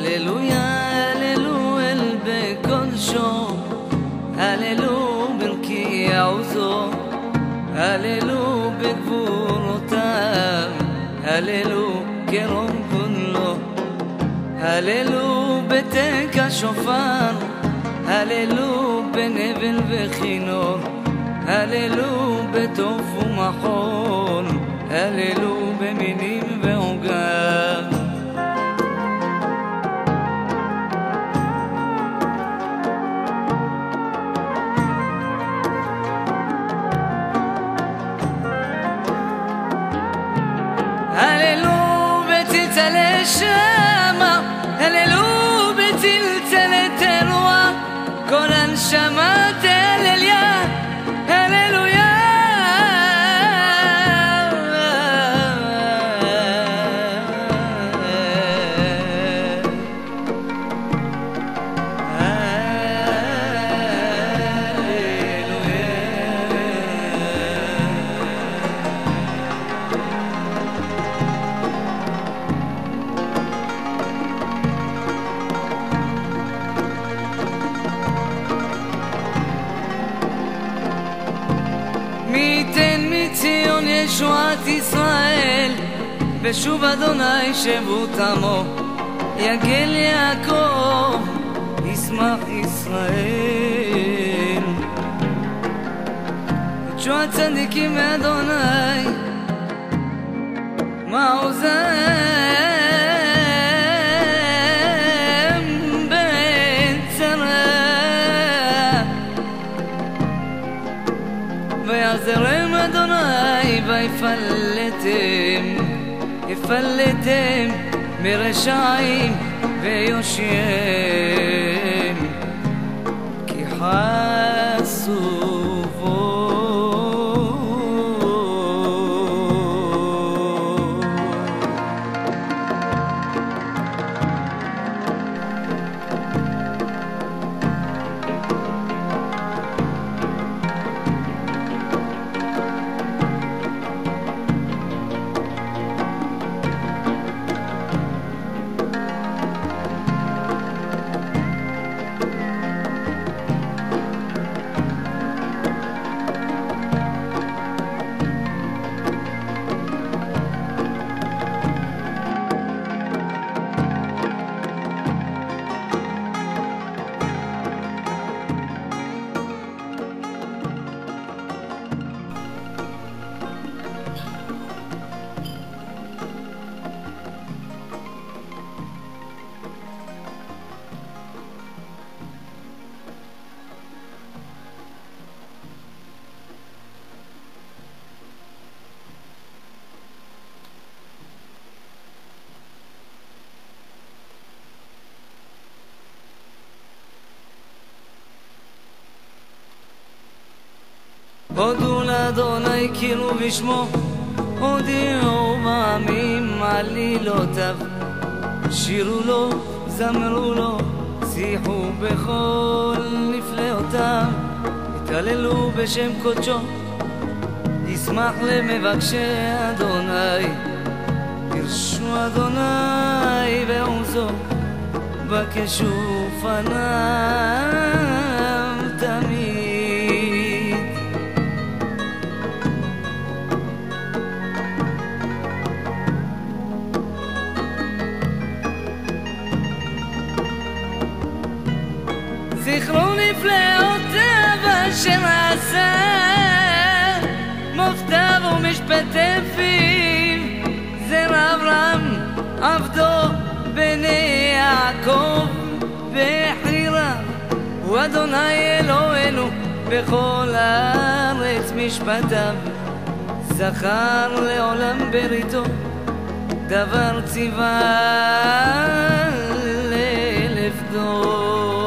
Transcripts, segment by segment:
הללויה, הללו אל בקודשו, הללו ברכי עוזו, הללו בגבורותיו, הללו כרום כולו, הללו בתק השופר, הללו בנבל וכינור, הללו בטוף ומחול, הללו במינים ועוגב. הללו בצלצלי שמה, הללו בצלצלי תרועה, כל הנשמה תהלליה, הללויה. מי ייתן מציון ישועת ישראל, ושוב אדוני שבות עמו, יגל יעקב ישמח ישראל. תשועת צדיקים מאדוני מעוזם בצרה, ויעזרם אדוני ויפלטם, יפלטם מרשעים ויושיעם, כי חסו בו. הודו לאדוני קראו בשמו, הודיעו בעמים עלילותיו, שירו לו, זמרו לו, שיחו בכל נפלאותיו, התהללו בשם קודשו, ישמח למבקשי אדוני, דרשו אדוני בעוזו, בקשו פניו תמיד. זכרו נפלאותיו אשר עשה, מופתיו ומשפטי פיו, זרע אברהם עבדו בני יעקב בחירה, הוא אדוני אלוהינו בכל הארץ משפטיו, זכר לעולם בריתו, דבר ציווה לאלף דור.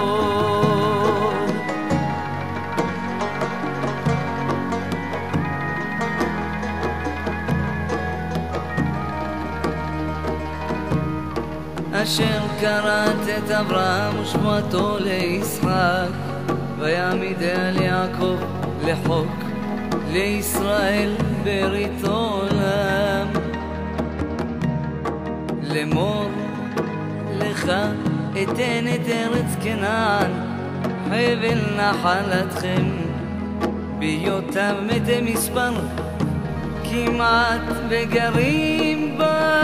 אשר קראת את אברהם ושבועתו לישחק, ויעמיד על יעקב לחוק, לישראל ברית עולם, לאמור לך אתן את ארץ כנען, חבל נחלתכם, בהיותם מתי מספר, כמעט וגרים בה.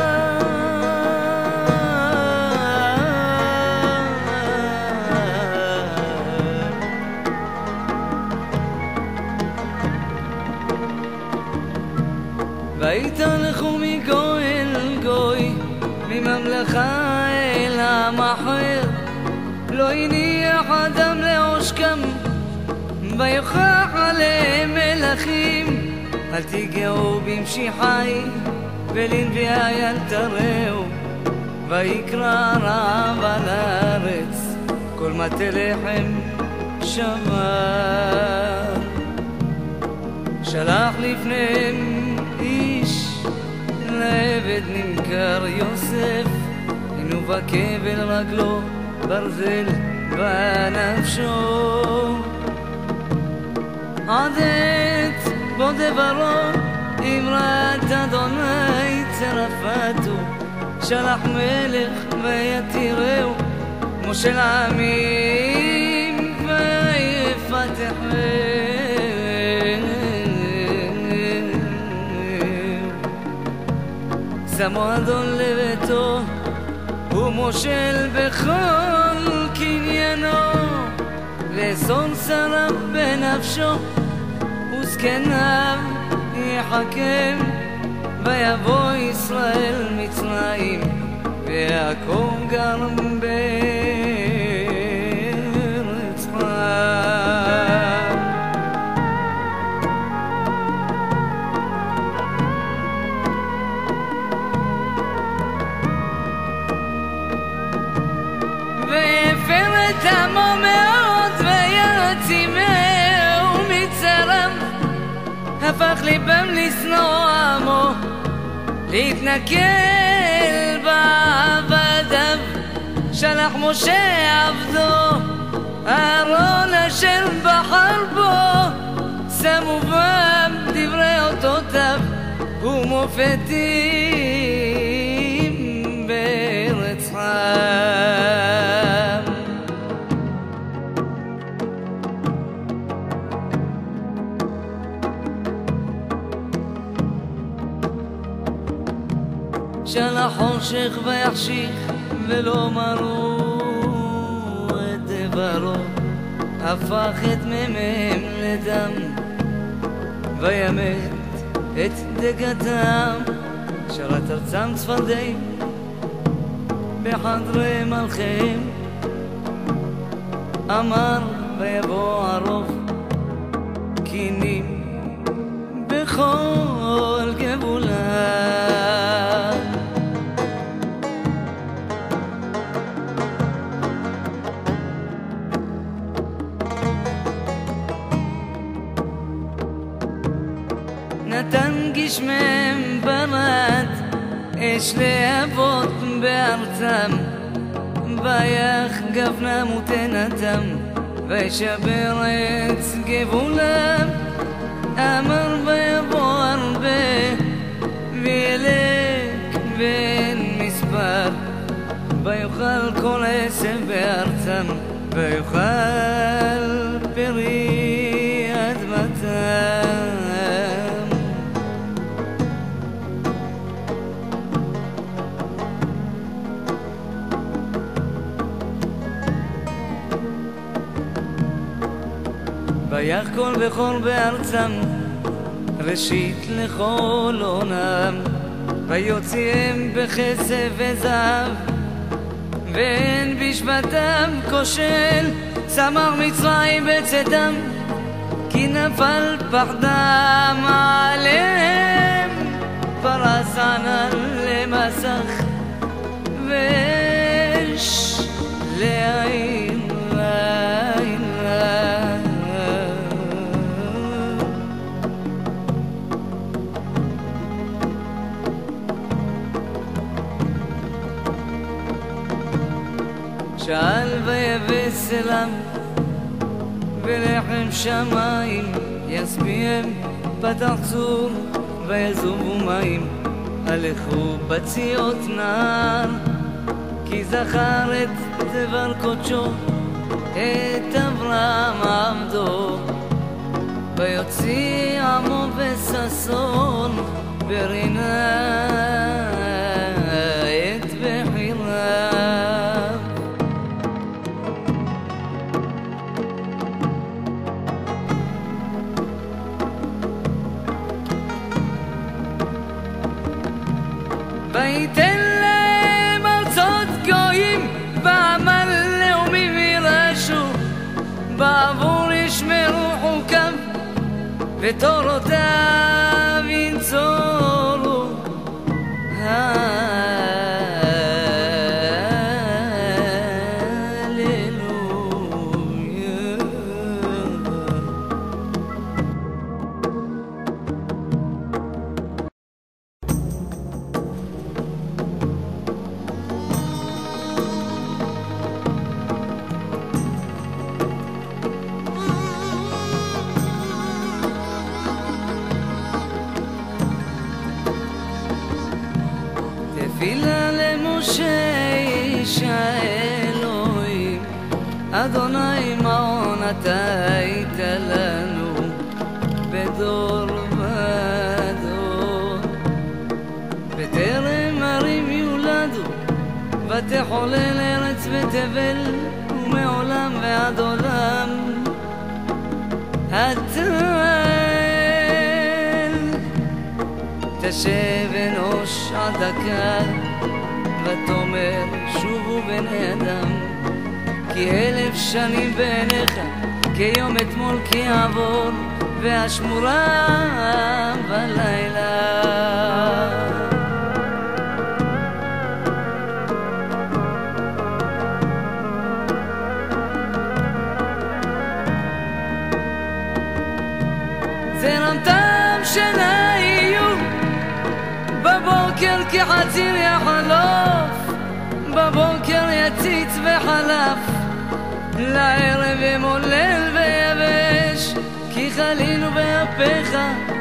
ויתהלכו מגוי אל גוי, מממלכה אל עם אחר, לא הניח אדם לעושקם, ויוכח עליהם מלכים. אל תיגעו במשיחי, ולנביאי אל תראו, ויקרא רעב על הארץ, כל מטה לחם שבר. שלח לפניהם איש, לעבד נמכר יוסף, הנו בכבל רגלו ברזל בנפשו. עדת בו דברו אמרת אדוני צרפתו, שלח מלך ויתירהו, מושל עמים ויפתחהו. שמו אדון לביתו ומושל בכל קניינו, לאסון שרף בנפשו וזקניו יחכם. ויבוא ישראל מצרים, ויעקב גר בארץ חם. ויפר את עמו מאוד ויעצימהו מצרם, הפך ליבם לשנוא עמו, להתנכל בעבדיו. שלח משה עבדו אהרון אשר בחר בו, שמו בם דברי אותותיו ומופתים בארץ חם. שלח חושך ויחשיך ולא מרו את דברו, הפך את מימיהם לדם, וימת את דגתם. שרת ארצם צפרדעים בחדרי מלכיהם, אמר ויבוא ערוב קינים בכל גבולם. נתן גשמיהם ברד אש להבות בארצם, ויח גפנם ותנתם, וישבר עץ גבולם. אמר ויבוא הרבה וילק ואין מספר, ויאכל כל עשב בארצם, ויאכל פרי אדמתם. ויח כל בכור בארצם, ראשית לכל עונם, ויוציאם בכסף וזהב, ואין בשבתם כושל. צמח מצרים בצאתם, כי נפל פחדם עליהם, פרס ענן למסך ואש לעין לילה. שאל ויבש אליו ולחם שמיים ישביעם, פתח צור ויזובו מים, הלכו בציות נהר, כי זכר את דבר קודשו, את אברהם עבדו, ויוציא עמו בששון, ורינה את בחיריו. ויתן להם ארצות גויים, בעמל לאומים ירשו, בעבור ישמרו חוקיו, ותורותיו ינצורו. תפילה למשה איש האלוהים, אדוני מעון אתה היית לנו בדור ודור. בטרם ערים יולדו, ותחולל ארץ ותבל, ומעולם ועד עולם תשב אנוש עד דקה, ותאמר שובו בני אדם, כי 1000 שנים בעיניך כיום אתמול כי יעבור, והשמורה בלילה. זרמתם שנה יהיו, בבוקר כחציר יחלוף, בבוקר יציץ וחלף, לערב ימולל ויבש, כי חלינו ביפיך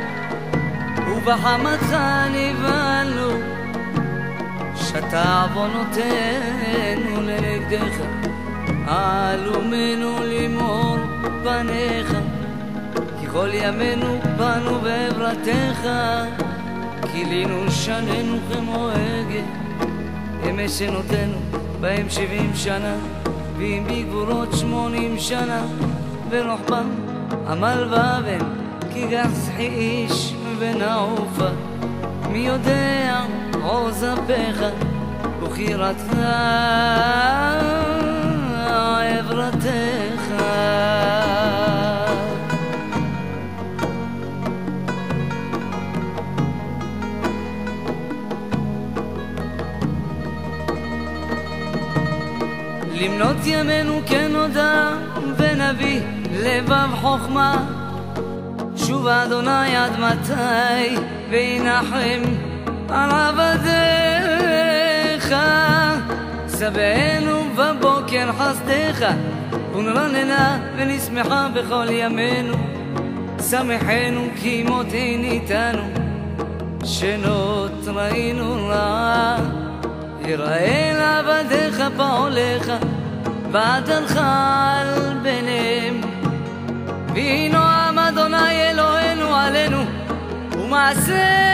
ובחמתך נבהלנו, שתה עוונותינו לנגדך, עלומנו למאור פניך, כי כל ימינו באנו בעברתך, כילינו שנינו כמו הגה, ימי שנותינו בהם 70 שנה, ואם בגבורות 80 שנה, ורוחבם עמל ואבן, כי גחסחי איש ונעופה, מי יודע עוז אפיך ובחירתך עברתך. למנות ימינו כנודע, ונביא לבב חוכמה, שוב אדוני עד מתי, וינחם על עבדיך. שבענו בבוקר חסדך, ונרננה ונשמחה בכל ימינו, שמחנו כי מותן איתנו, שנות ראינו רעה. יראה לעבדיך פעולך, ועדלך על ביניהם, וינועם אדוני אלוהינו עלינו, ומעשה